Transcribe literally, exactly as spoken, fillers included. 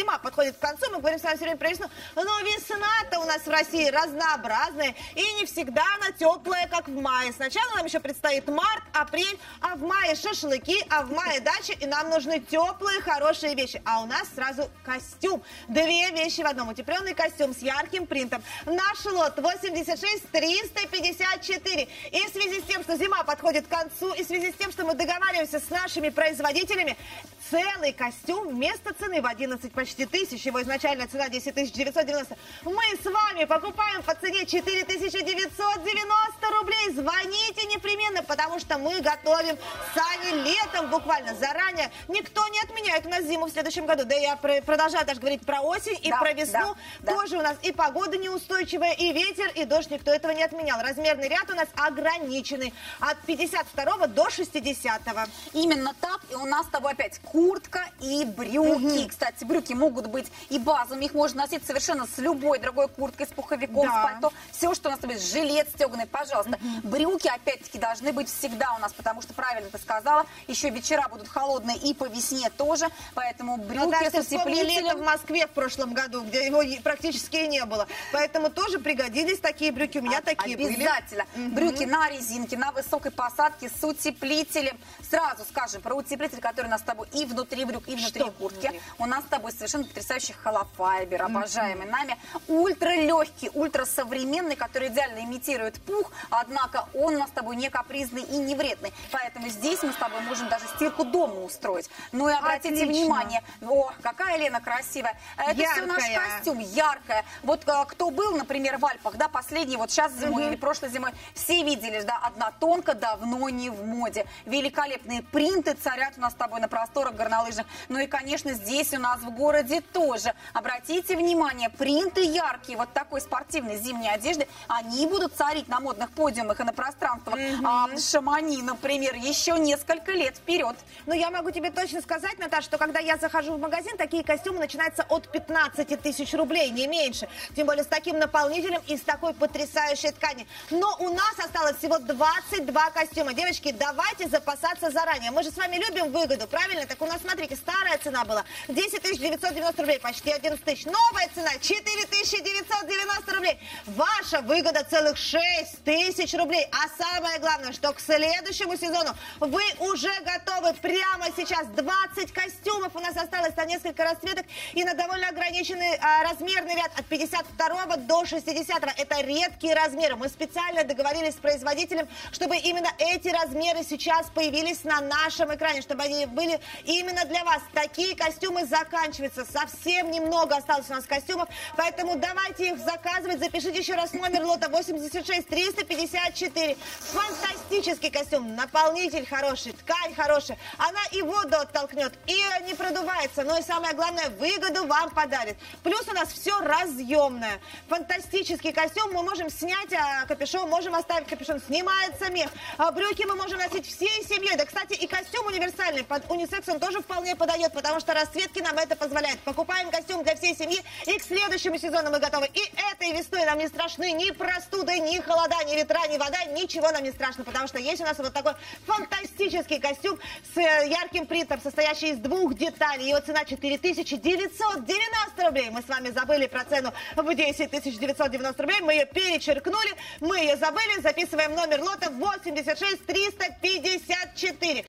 зима подходит к концу, мы говорим с вами все время про весну, но весна-то у нас в России разнообразная, и не всегда она теплая, как в мае. Сначала нам еще предстоит март, апрель, а в мае шашлыки, а в мае дача, и нам нужны теплые, хорошие вещи. А у нас сразу костюм. Две вещи в одном. Утепленный костюм с ярким принтом. Наш лот восемьдесят шесть триста пятьдесят четыре. И в связи с тем, что зима подходит к концу, и в связи с тем, что мы договариваемся с нашими производителями, целый костюм вместо цены в одиннадцать почти тысяч, его изначальная цена десять тысяч девятьсот девяносто, мы с вами покупаем по цене четыре тысячи девятьсот девяносто рублей. Звоните непременно, потому что мы готовим сани летом буквально заранее. Никто не отменяет у нас зиму в следующем году. Да я продолжаю даже говорить про осень и да, про весну. Да, тоже да. у нас и погода неустойчивая, и ветер, и дождь. Никто этого не отменял. Размерный ряд у нас ограниченный. От пятьдесят второго до шестидесятого. Именно так. И у нас с тобой опять куртка и брюки. Угу. Кстати, брюки могут быть и базовыми. Их можно носить совершенно с любой другой курткой, с пуховиком, да. с пальто. Все, что у нас с тобой, жилет стеганый, пожалуйста. Угу. Брюки, опять-таки, должны быть всегда у нас, потому что, правильно ты сказала, еще вечера будут холодные и по весне тоже. Поэтому брюки да, с утеплителем. Лето в Москве в прошлом году, где его практически и не было. Поэтому тоже пригодились такие брюки. У меня а, такие обязательно. были. Брюки на резинке, на высокой посадке с утеплителем. Сразу скажем про утеплитель, который у нас с тобой и внутри брюк, и внутри Что куртки. внутри? У нас с тобой совершенно потрясающий холофайбер, обожаемый нами. Ультралегкий, ультрасовременный, который идеально имитирует пух, однако он у нас с тобой не капризный и не вредный. Поэтому здесь мы с тобой можем даже стирку дома устроить. Ну и обратите Отлично. внимание, о, какая Лена красивая. Это яркая. все наш костюм, яркая. Вот а, кто был, например, в Альпах, да, последний, вот сейчас зимой угу. или прошлой зимой, все видели, да, однотонка давно не в моде. Великолепные принты царят у нас с тобой на просторах горнолыжных. Ну и, конечно, здесь у нас в городе тоже. Обратите внимание, принты яркие, вот такой спортивной зимней одежды, они будут царить на модных подиумах и на пространствах угу. а, Шамани, например, еще несколько лет вперед. Ну, я могу тебе точно сказать, Наташа, что когда я захожу в магазин, такие костюмы начинаются от пятнадцати тысяч рублей, не меньше. Тем более с таким наполнителем и с такой потрясающей ткани. Но у нас осталось всего двадцать два костюма. Девочки, давайте запасаться заранее. Мы же с вами любим выгоду, правильно? Так у нас, смотрите, старая цена была десять тысяч девятьсот девяносто рублей, почти одиннадцать тысяч. Новая цена четыре тысячи девятьсот девяносто рублей. Ваша выгода целых шесть тысяч рублей. А самое главное, что к следующему сезону вы уже готовы прямо сейчас. двадцать костюмов у нас осталось на несколько расцветок и на довольно ограниченный а, размерный ряд от пятьдесят второго до шестидесятого. Это редкие размеры. Мы специально договорились с производителем, чтобы именно эти размеры сейчас появились на нашем экране, чтобы они были именно для вас. Такие костюмы заканчиваются. Совсем немного осталось у нас костюмов, поэтому давайте их заказывать. Запишите еще раз номер лота восемьдесят шесть триста пятьдесят четыре. Фантастический костюм. Наполнитель хороший, ткань хорошая. Она и воду оттолкнет, и не продувается. Но и самое главное, выгоду вам подарит. Плюс у нас все разъемное. Фантастический костюм. Мы можем снять а, капюшон, можем оставить капюшон. Снимается мех. А брюки мы можем носить всей семьей. Да, кстати, и костюм универсальный. Под унисекс он тоже вполне подойдет, потому что расцветки нам это позволяют. Покупаем костюм для всей семьи, и к следующему сезону мы готовы. И этой весной нам не страшны ни простуды, ни холода, ни ветра, ни вода. Ничего нам не страшно, потому что есть у нас вот такой фантастический костюм с ярким принтом, состоящий из двух деталей. Его цена четыре тысячи девятьсот девяносто рублей. Мы с вами забыли про цену в десять тысяч девятьсот девяносто рублей. Мы ее перечеркнули, мы ее забыли. Записываем номер лота восемьдесят шесть триста пятьдесят четыре.